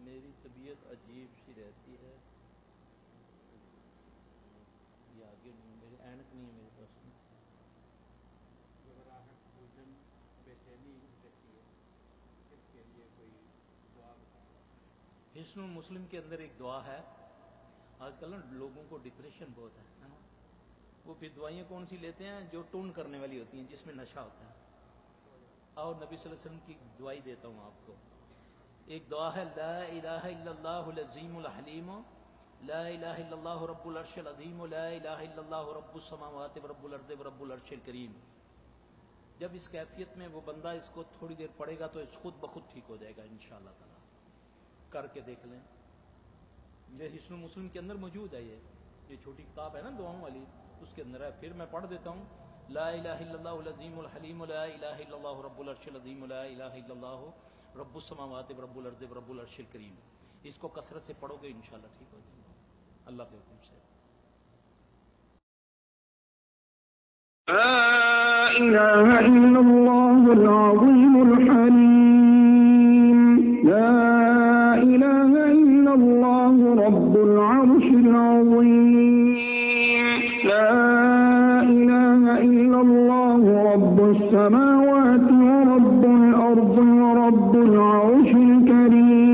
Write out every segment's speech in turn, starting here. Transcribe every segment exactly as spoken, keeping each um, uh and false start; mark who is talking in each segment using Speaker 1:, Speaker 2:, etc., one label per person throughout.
Speaker 1: मेरी तबीयत अजीब सी रहती है, ये आगे मेरे ऐनक नहीं है मेरे पास में।
Speaker 2: घबराहट, उलझन, बेचैनी रहती है, इसके लिए कोई दुआ बताओ।
Speaker 1: हिस्नुल मुस्लिम के अंदर एक दुआ है। आजकल ना लोगों को डिप्रेशन बहुत है, है ना। वो फिर दवाइयाँ कौन सी लेते हैं जो टून करने वाली होती हैं, जिसमें नशा होता है। और नबी सल्लल्लाहु अलैहि वसल्लम की दवाई देता हूँ आपको। एक दुआ है, ला इलाहा इल्लल्लाहुल अज़ीमुल हलीम, ला इलाहा इल्लल्लाहु रब्बुल अर्शिल अज़ीम, ला इलाहा इल्लल्लाहु रब्बुस समावाति व रब्बुल अर्ज़ि व रब्बुल अर्शिल करीम। जब इस कैफियत में वो बंदा इसको थोड़ी देर पढ़ेगा तो खुद ब खुद ठीक हो जाएगा इंशाअल्लाह ताला। करके देख लें, ये हिस्नुल मुस्लिम के अंदर मौजूद है। ये ये छोटी किताब है ना दुआओं वाली, उसके अंदर है। फिर मैं पढ़ देता हूँ, ला इलाहा इल्लल्लाहुल अज़ीमुल हलीम, ला इलाहा इल्लल्लाहु रब्बुल अर्शिल अज़ीम, ला इलाहा इल्लल्लाहु रब्बुस समावाति व रब्बुल अर्ज़ि व रब्बुल अर्शिल करीम। इसको कसरत से पढ़ोगे इंशाअल्लाह ठीक हो जाएगा अल्लाह के हुक्म से।
Speaker 3: لا إله إلا الله العظيم الحليم، لا إله إلا الله رب العرش العظيم، لا إله إلا الله رب السماوات ورب الأرض ورب العرش الكريم.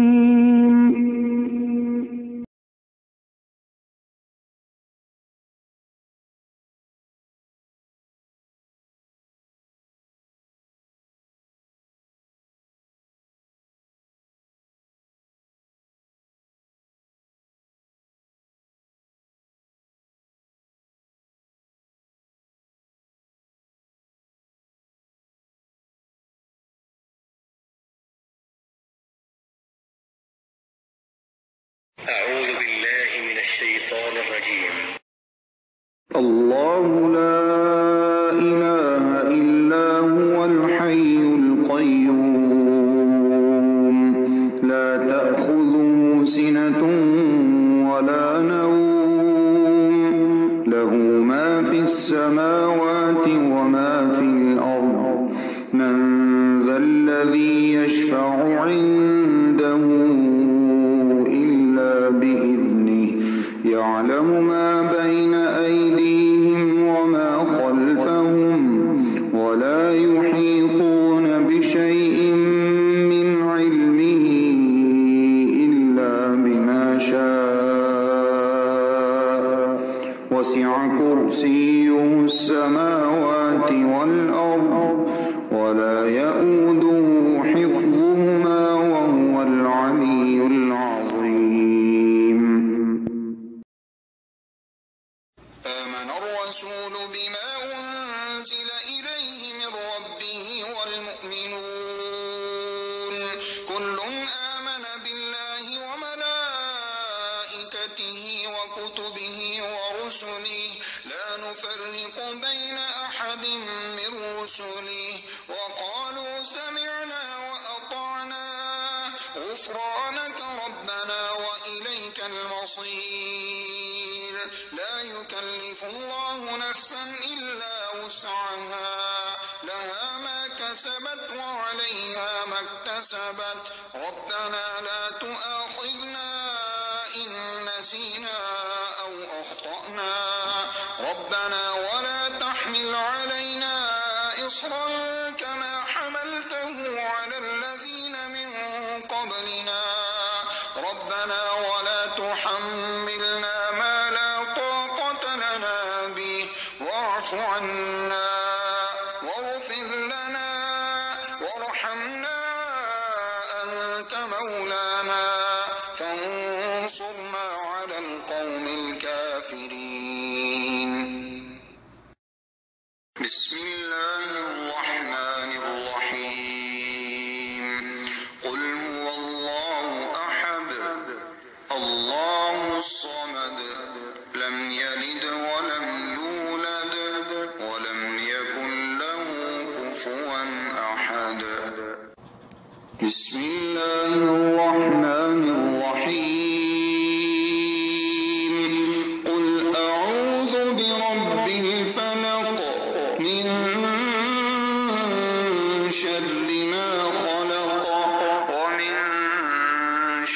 Speaker 4: أعوذ بالله من الشيطان الرجيم.
Speaker 3: الله لا إله إلا هو الحي القيوم، لا تأخذه سنة ولا نوم، له ما في السماوات وما في الأرض، من ذا الذي يشفع عنده بإذنه، يعلم ما بين أيديهم وما خلفهم، ولا يحيطون بشيء من علمه إلا بما شاء، وسع كرسيه السماوات والأرض، ولا يؤوده حفظهما وهو العلي العظيم.
Speaker 5: آمن الرسول بما أنزل إليه من ربه والمؤمنون كل آمن بالله وملائكته وكتبه ورسله لا نفرق بين أحد من رسله وقالوا سمعنا وأطعنا غفرانك ربنا وإليك المصير. لا يكلف الله نفسا إلا وسعها، لها ما كسبت وعليها ما اكتسبت. ربنا لا تؤاخذنا إن نسينا أو أخطأنا، ربنا ولا تحمل علينا إصرا كما حملته على الذين من قبلنا، ربنا ولا تحملنا ما لا طاقة لنا به، واعف عنا واغفر لنا وارحمنا أنت مولانا فانصرنا على القوم الكافرين. بسم الله الرحمن الرحيم. قل هو الله أحد الله الصمد لم يلد ولم يولد ولم يكن له كفوا أحد. بسم الله الرحمن الرحيم. قل أعوذ برب الفلق من شر ما خلق ومن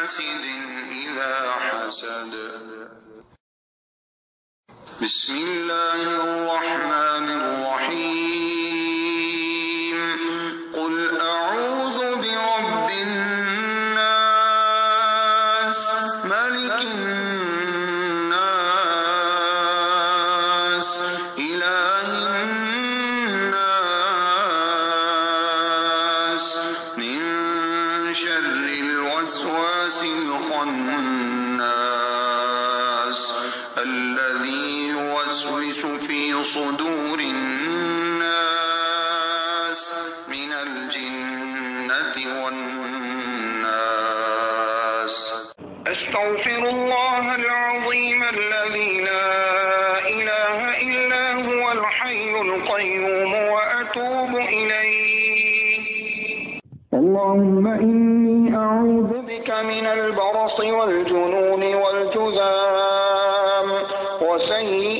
Speaker 5: حاسد إذا حسد. بسم الله الرحمن الرحيم. قل أعوذ برب الناس ملك الناس إله الناس من شر الوسواس الخناس الذي يوسوس في صدور الناس من الجنة والناس. أستغفر الله العظيم الذي لا إله إلا هو الحي القيوم وأتوب إليه.
Speaker 3: اللهم إني أعوذ
Speaker 5: بك من البرص والجنون والجذام وسيء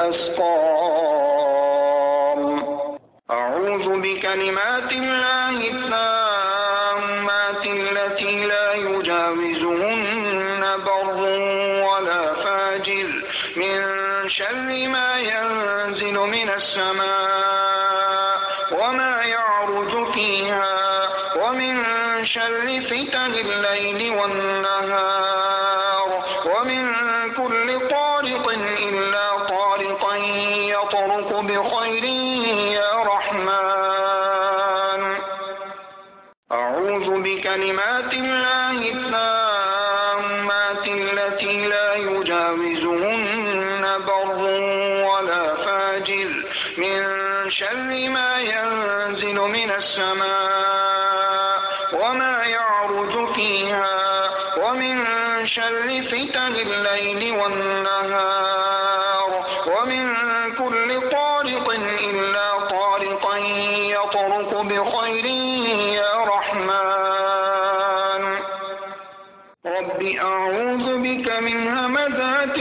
Speaker 5: الأسقام. أعوذ بكلمات الله التامات التي لا يجاوزهن بر ولا فاجر من شر ما ينزل من السماء وما يعرج فيها ومن شر فتن الليل والنهار ومن كل طارق إلا طارقا يطرق بخير يا رحمن. أعوذ بكلمات الله التامات التي لا يجاوزهن بر ولا فاجر من شر ما ينزل من السماء وما يعرج فيها ومن شر فتن الليل والنهار ومن كل طارق إلا طارقا يطرق بخير يا رحمن. رب أعوذ بك من همزات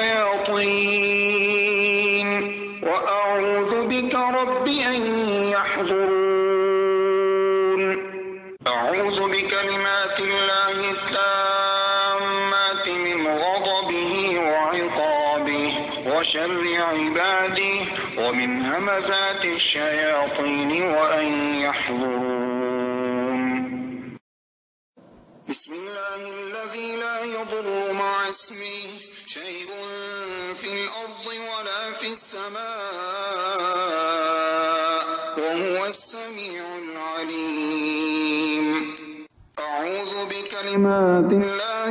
Speaker 5: الشياطين وأعوذ بك رب أن يحضرون. أعوذ بكلمات الله التامات من غضبه وعقابه وشر عباده ومن همزات الشياطين وأن يحضرون. بسم الله الذي لا يضر مع اسمه شيء في الأرض ولا في السماء وهو السميع العليم. أعوذ بكلمات الله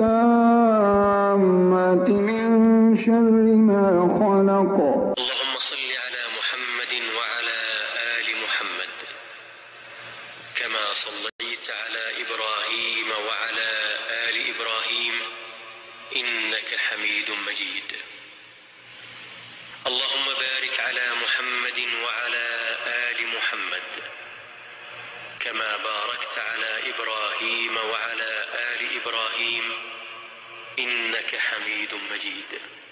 Speaker 5: التامات من شر ما خلق.
Speaker 4: اللهم صل على محمد وعلى آل محمد كما صليت على إبراهيم وعلى آل إبراهيم إنك حميد مجيد. اللهم بارك على محمد وعلى آل محمد كما باركت على إبراهيم وعلى آل إبراهيم إنك حميد مجيد.